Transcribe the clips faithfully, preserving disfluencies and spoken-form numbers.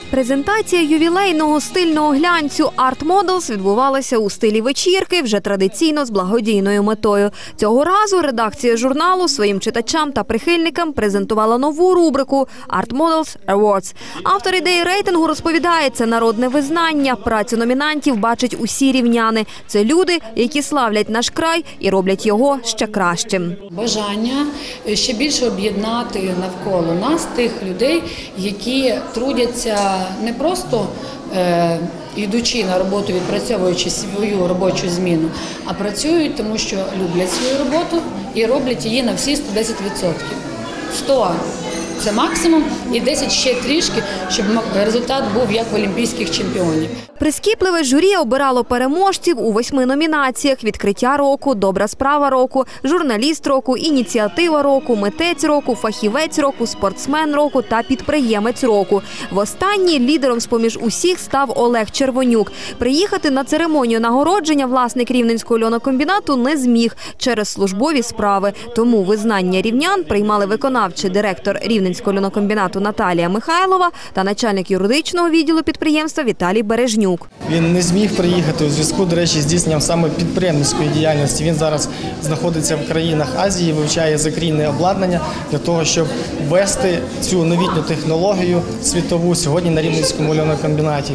Презентація ювілейного стильного глянцю Art Models відбувалася у стилі вечірки, вже традиційно з благодійною метою. Цього разу редакція журналу своїм читачам та прихильникам презентувала нову рубрику Art Models Awards. Автор ідеї рейтингу розповідає, це народне визнання. Працю номінантів бачать усі рівняни. Це люди, які славлять наш край і роблять його ще кращим. Бажання ще більше об'єднати навколо нас тих людей, які трудяться не просто е, йдучи на роботу, відпрацьовуючи свою робочу зміну, а працюють, тому що люблять свою роботу і роблять її на всі сто десять відсотків. сто – це максимум, і десять ще трішки, щоб результат був як в олімпійських чемпіонів. Прискіпливе журі обирало переможців у восьми номінаціях: відкриття року, добра справа року, журналіст року, ініціатива року, митець року, фахівець року, спортсмен року та підприємець року. В останній лідером з-поміж усіх став Олег Червонюк. Приїхати на церемонію нагородження власник Рівненського льонокомбінату не зміг через службові справи. Тому визнання рівнян приймали виконавчий директор Рівненського льонокомбінату Наталія Михайлова та начальник юридичного відділу підприємства Віталій Бережнюк. Він не зміг приїхати у зв'язку, до речі, з здійсненням саме підприємницької діяльності. Він зараз знаходиться в країнах Азії, вивчає закрійне обладнання для того, щоб ввести цю новітню технологію світову сьогодні на Рівненському льонокомбінаті.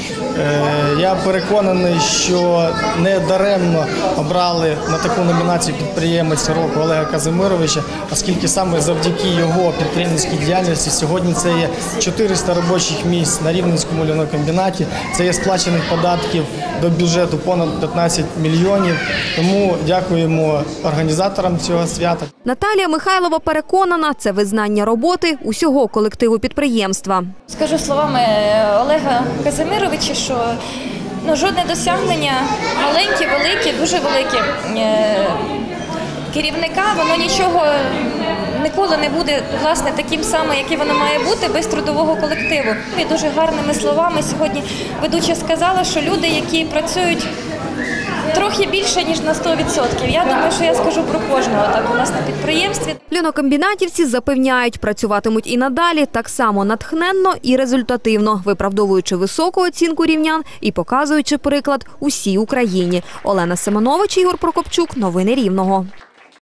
Я переконаний, що не даремно обрали на таку номінацію підприємець року Олега Казимировича, оскільки саме завдяки його підприємницькій діяльності сьогодні це є чотириста робочих місць на Рівненському льонокомбінаті, це є сплачених податків до бюджету понад п'ятнадцять мільйонів. Тому дякуємо організаторам цього свята. Наталія Михайлова переконана, це визнання роботи усього колективу підприємства. Скажу словами Олега Казимировича, що ну, жодне досягнення, маленьке, велике, дуже велике, керівника, воно нічого ніколи не буде, власне, таким самим, яким воно має бути, без трудового колективу. І дуже гарними словами сьогодні ведуча сказала, що люди, які працюють трохи більше, ніж на сто відсотків. Я думаю, що я скажу про кожного так у нас на підприємстві. Льонокомбінатівці запевняють, працюватимуть і надалі так само натхненно і результативно, виправдовуючи високу оцінку рівнян і показуючи приклад усій Україні. Олена Семенович, Ігор Прокопчук. Новини Рівного.